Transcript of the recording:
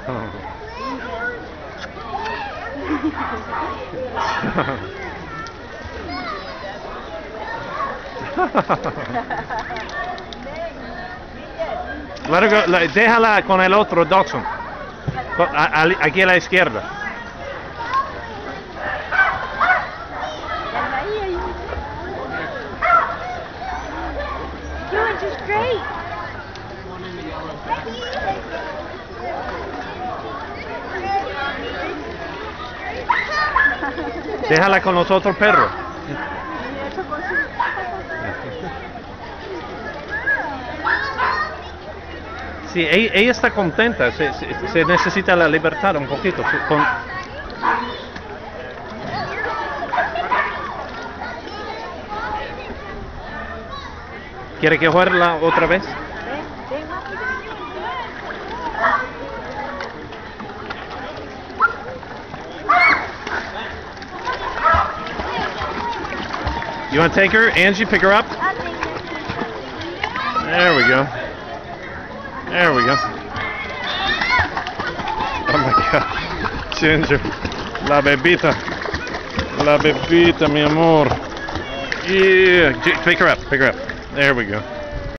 Let her go, déjala con el otro Dachshund. Aquí a la izquierda. Doing just great. Déjala con los otros perros. Sí, ella está contenta, se necesita la libertad un poquito. ¿Quiere que juegue otra vez? You want to take her? Angie, pick her up? There we go. There we go. Oh my God. Ginger. La bebita. La bebita, mi amor. Yeah. Pick her up. Pick her up. There we go.